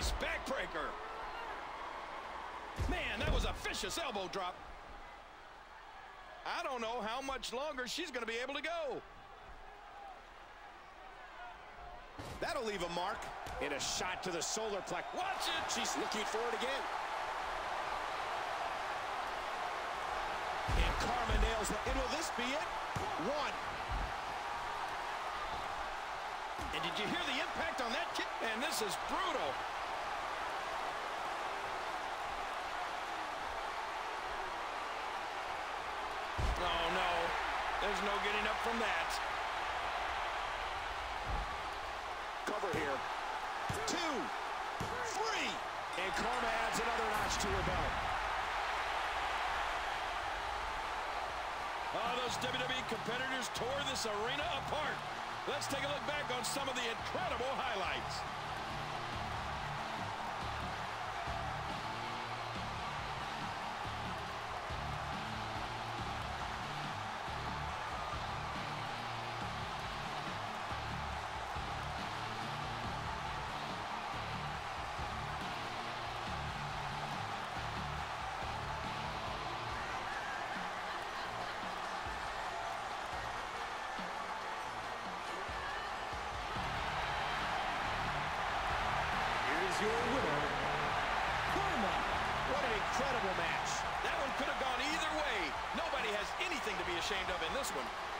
Nice backbreaker. Man, that was a vicious elbow drop. I don't know how much longer she's going to be able to go. That'll leave a mark. And a shot to the solar plexus. Watch it. She's looking for it again. And Kharma nails it. And will this be it? One. And did you hear the impact on that kick? Man, this is brutal. Oh, no. There's no getting up from that. Cover here. 2, 3. And Kharma adds another notch to her belt. Oh, those WWE competitors tore this arena apart. Let's take a look back on some of the incredible highlights. Your winner, Kharma. What an incredible match. That one could have gone either way. Nobody has anything to be ashamed of in this one.